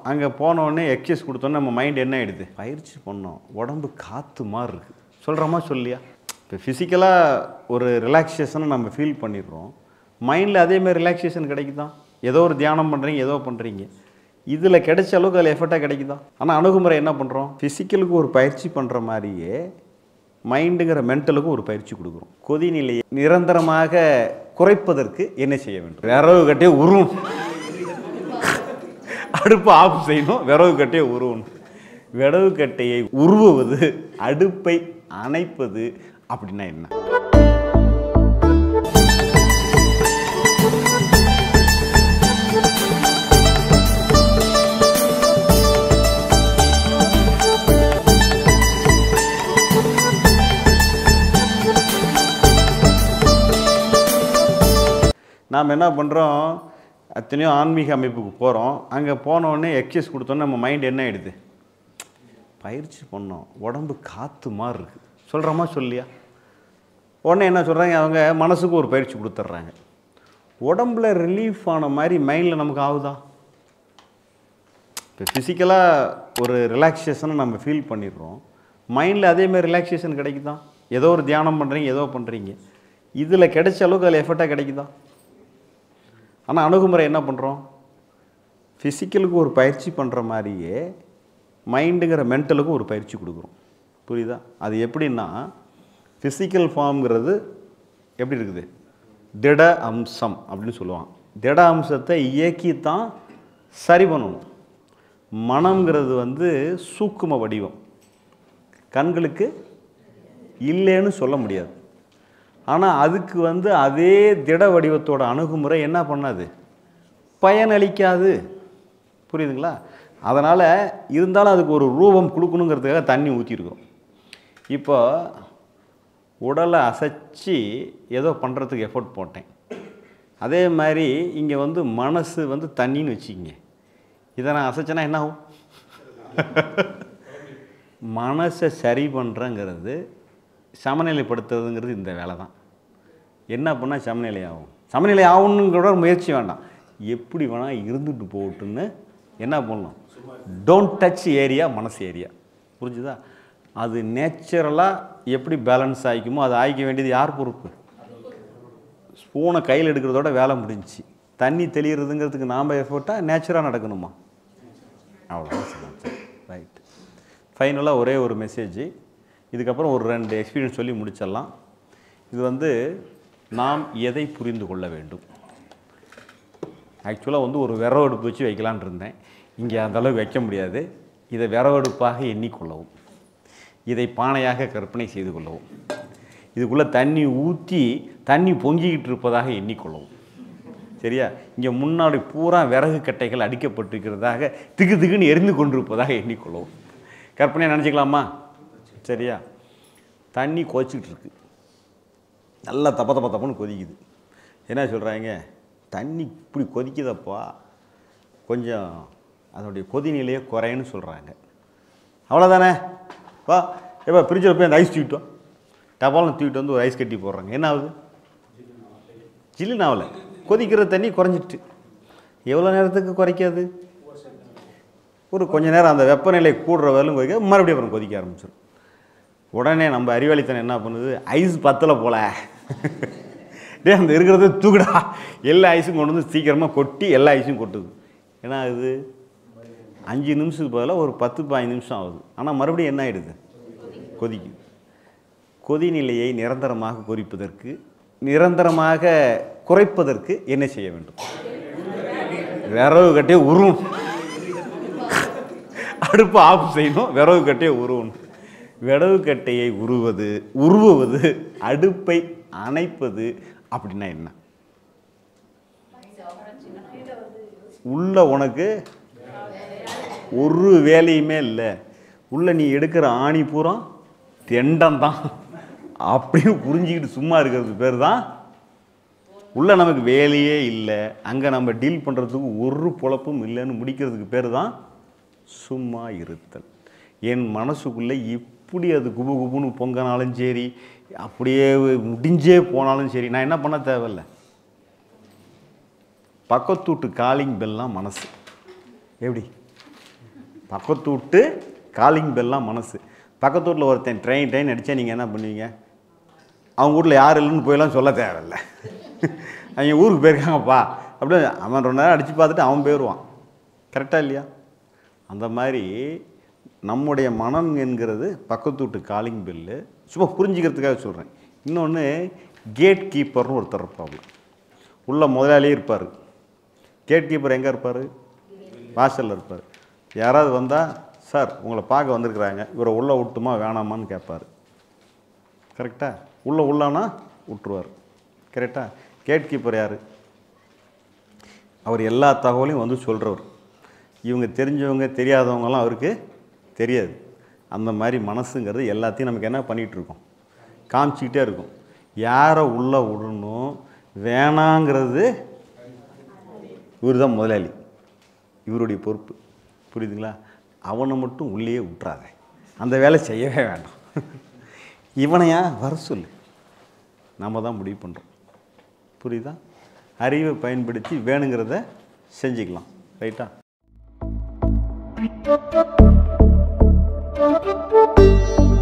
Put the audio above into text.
அங்கே போனோடனே எக்ஸசைஸ் கொடுத்தோன்னே நம்ம மைண்ட் என்ன ஆகிடுது, பயிற்சி பண்ணோம், உடம்பு காற்று மாதிரி இருக்குது. சொல்கிறோமா சொல்லியா? இப்போ ஃபிசிக்கலாக ஒரு ரிலாக்ஸேஷனை நம்ம ஃபீல் பண்ணிடுறோம், மைண்டில் அதேமாதிரி ரிலாக்ஸேஷன் கிடைக்குதான். ஏதோ ஒரு தியானம் பண்ணுறீங்க, ஏதோ பண்ணுறீங்க, இதில் கிடைச்ச அளவுக்கு அதில் எஃபர்ட்டாக கிடைக்குதா? ஆனால் அணுகுமுறை என்ன பண்ணுறோம், ஃபிசிக்கலுக்கு ஒரு பயிற்சி பண்ணுற மாதிரியே மைண்டுங்கிற மென்டலுக்கும் ஒரு பயிற்சி கொடுக்குறோம். கொதிநிலையை நிரந்தரமாக குறைப்பதற்கு என்ன செய்ய வேண்டும்? விறகு கட்டே உருவணும், அடுப்பு ஆஃப் செய்யணும், விறகு கட்டையை உருவணும். விறகு கட்டையை உருவுவது, அடுப்பை அணைப்பது அப்படின்னா என்ன? நாம் என்ன பண்ணுறோம், அத்தனையோ ஆன்மீக அமைப்புக்கு போகிறோம், அங்கே போனோடனே எக்ஸசைஸ் கொடுத்தோன்னே நம்ம மைண்ட் என்ன ஆகிடுது, பயிற்சி பண்ணோம், உடம்பு காற்று மாதிரி இருக்குது. சொல்கிறோமா சொல்லியா? உடனே என்ன சொல்கிறாங்க, அவங்க மனசுக்கு ஒரு பயிற்சி கொடுத்துட்றாங்க. உடம்புல ரிலீஃப் ஆன மாதிரி மைண்டில் நமக்கு ஆகுதா? இப்போ ஃபிசிக்கலாக ஒரு ரிலாக்ஸேஷனை நம்ம ஃபீல் பண்ணிடுறோம், மைண்டில் அதேமாதிரி ரிலாக்ஸேஷன் கிடைக்குதான். ஏதோ ஒரு தியானம் பண்ணுறீங்க, ஏதோ பண்ணுறீங்க, இதில் கிடைச்ச அளவுக்கு அதில் எஃபர்ட்டாக கிடைக்குதா? ஆனால் அணுகுமுறை என்ன பண்ணுறோம், ஃபிசிக்கலுக்கு ஒரு பயிற்சி பண்ணுற மாதிரியே மைண்டுங்கிற மென்டலுக்கும் ஒரு பயிற்சி கொடுக்குறோம். புரியுதா? அது எப்படின்னா, ஃபிசிக்கல் ஃபார்ம்ங்கிறது எப்படி இருக்குது, திட அம்சம் அப்படின்னு சொல்லுவாங்க. திட அம்சத்தை இயக்கித்தான் சரி பண்ணணும். மனம்ங்கிறது சூக்கும வடிவம், கண்களுக்கு இல்லைன்னு சொல்ல முடியாது. ஆனால் அதுக்கு அதே திட வடிவத்தோட அணுகுமுறை என்ன பண்ணாது, பயனளிக்காது. புரியுதுங்களா? அதனால் இருந்தாலும் அதுக்கு ஒரு ரூபம் கொடுக்கணுங்கிறதுக்காக தண்ணி ஊற்றிருக்கோம். இப்போ உடலை அசைச்சி ஏதோ பண்ணுறதுக்கு எஃபோர்ட் போட்டேன், அதே மாதிரி இங்கே மனசு தண்ணின்னு வச்சுக்கிங்க. இதை நான் அசைச்சேன்னா என்ன ஆகும்? மனசை சரி பண்ணுறங்கிறது, சமநிலைப்படுத்துறதுங்கிறது இந்த வேலை தான். என்ன பண்ணால் சமநிலை ஆகும்? சமநிலை ஆகணுங்கிற முயற்சி வேண்டாம், எப்படி வேணால் இருந்துட்டு போட்டுன்னு என்ன பண்ணணும், டோன்ட் டச் ஏரியா, மனசு ஏரியா. புரிஞ்சுதா? அது நேச்சுரலாக எப்படி பேலன்ஸ் ஆகிக்குமோ அது ஆகிக்க வேண்டியது யார் பொறுப்பு? ஸ்பூனை கையில் எடுக்கிறதோட வேலை முடிஞ்சிச்சு. தண்ணி தெளிகிறதுங்கிறதுக்கு நாம் எஃபோர்ட்டாக நேச்சுராக நடக்கணுமா? அவ்வளோதான். ரைட். ஃபைனலாக ஒரே ஒரு மெசேஜ், இதுக்கப்புறம் ஒரு 2 எக்ஸ்பீரியன்ஸ் சொல்லி முடிச்சிடலாம். இது நாம் எதை புரிந்து கொள்ள வேண்டும். ஆக்சுவலாக ஒரு விறகடுப்பு வச்சு வைக்கலான் இருந்தேன், இங்கே அந்தளவுக்கு வைக்க முடியாது. இதை விறகடுப்பாக எண்ணிக்கொள்ளவும், இதை பானையாக கற்பனை செய்து கொள்ளவும், இதுக்குள்ளே தண்ணி ஊற்றி தண்ணி பொங்கிக்கிட்டு இருப்பதாக எண்ணிக்கொள்ளவும். சரியா? இங்கே முன்னாடி பூரா விறகு கட்டைகள் அடிக்கப்பட்டிருக்கிறதாக திகு திகுன்னு எரிந்து கொண்டிருப்பதாக எண்ணிக்கொள்ளவும். கற்பனையாக நினச்சிக்கலாமா? சரியா? தண்ணி கொதிச்சுக்கிட்டு இருக்கு, நல்லா தப்பன்னு கொதிக்குது. என்ன சொல்கிறாங்க, தண்ணி இப்படி கொதிக்குதப்பா, கொஞ்சம் அதனுடைய கொதிநிலையை குறைன்னு சொல்கிறாங்க. அவ்வளோதானே? வா எப்போ ஃப்ரிட்ஜில் போய் அந்த ஐஸ் தூக்கிட்டோம், டபாலும் தூக்கிட்டு ஒரு ஐஸ் கட்டி போடுறாங்க. என்ன ஆகுது? ஜில்லுன்னு ஆகலை, கொதிக்கிற தண்ணி குறைஞ்சிட்டு. எவ்வளோ நேரத்துக்கு குறைக்காது? ஒரு கொஞ்ச நேரம் அந்த வெப்பநிலை கூடுற வரலும் கொதிக்க, மறுபடியும் அப்புறம் கொதிக்க ஆரம்பிச்சிடும். உடனே நம்ம அறிவாளித்தனம் என்ன பண்ணுது, ஐஸ் பத்தலை போல, அந்த இருக்கிறத தூக்குடா, எல்லா ஐஸும் கொண்டு சீக்கிரமாக கொட்டி எல்லா ஐஸும் கொட்டுது. ஏன்னா அது 5 நிமிஷத்துக்கு பதிலாக ஒரு 10-15 நிமிஷம் ஆகுது. ஆனால் மறுபடியும் என்ன ஆகிடுது, கொதிக்குது. கொதிநிலையை நிரந்தரமாக குறைப்பதற்கு என்ன செய்ய வேண்டும்? விறகு கட்டையை உருவணும், அடுப்பு ஆஃப் செய்யணும், விறகு கட்டையை உருவணும். விறகு கட்டையை உருவுவது, அடுப்பை அணைப்பது அப்படின்னா என்ன? உள்ள உனக்கு ஒரு வேலையுமே இல்லை, உள்ள நீ எடுக்கிற ஆணி பூரா தெண்டம் தான் அப்படின்னு புரிஞ்சுக்கிட்டு சும்மா இருக்கிறது பேர் தான் உள்ள நமக்கு வேலையே இல்லை, அங்கே நம்ம டீல் பண்ணுறதுக்கு ஒரு பொழப்பும் இல்லைன்னு முடிக்கிறதுக்கு பேர் தான் சும்மா இருத்தல். என் மனசுக்குள்ளே இப்படி அது குபு குபுன்னு பொங்கினாலும் சரி, அப்படியே முடிஞ்சே போனாலும் சரி, நான் என்ன பண்ண தேவையில்லை. பக்கத்தூட்டு காலிங் பெல்லாம் மனசு எப்படி பக்கத்து விட்டு காலிங் பெல்லாம் மனசு. பக்கத்து வீட்டில் ஒருத்தன் ட்ரெயின் அடித்தா நீங்கள் என்ன பண்ணுவீங்க? அவங்க வீட்டில் யார் இல்லைன்னு போயெல்லாம் சொல்ல தேவையில்லை. அவங்க ஊருக்கு போயிருக்காங்கப்பா அப்படியே அவன் 2 நேரம் அடித்து பார்த்துட்டு அவன் போயிடுவான். கரெக்டாக இல்லையா? அந்த மாதிரி நம்முடைய மனம் என்கிறது பக்கத்து வீட்டு காலிங் பெல்லு. சும்மா புரிஞ்சுக்கிறதுக்காக சொல்கிறேன். இன்னொன்று, கேட் கீப்பர்னு ஒருத்தர் இருப்பாங்க. உள்ள முதலாளியே இருப்பார். கேட் கீப்பர் எங்கே இருப்பார்? வாசலில் இருப்பார். யாராவது வந்தால், சார் உங்களை பார்க்க வந்திருக்கிறாங்க, இவரை உள்ளே விட்டுமா வேணாமான்னு கேட்பார். கரெக்டாக? உள்ளனா விட்டுருவார். கரெக்டாக? கேட் கீப்பர் யார்? அவர் எல்லா தகவலையும் வந்து சொல்கிறவர். இவங்க தெரிஞ்சவங்க தெரியாதவங்கலாம் அவருக்கு தெரியாது. அந்த மாதிரி மனசுங்கிறது எல்லாத்தையும் நமக்கு என்ன பண்ணிகிட்ருக்கோம்? காமிச்சிக்கிட்டே இருக்கும். யாரை உள்ளே விடணும் வேணாங்கிறது இவர் தான் முதலாளி, இவருடைய பொறுப்பு. புரியுதுங்களா? அவனை மட்டும் உள்ளே விட்டுறாத, அந்த வேலை செய்யவே வேண்டாம். இவனையா வர சொல்லு, நம்ம தான் முடிவு பண்ணுறோம். புரியுதா? அறிவை பயன்படுத்தி வேணுங்கிறத செஞ்சுக்கலாம். ரைட்டா?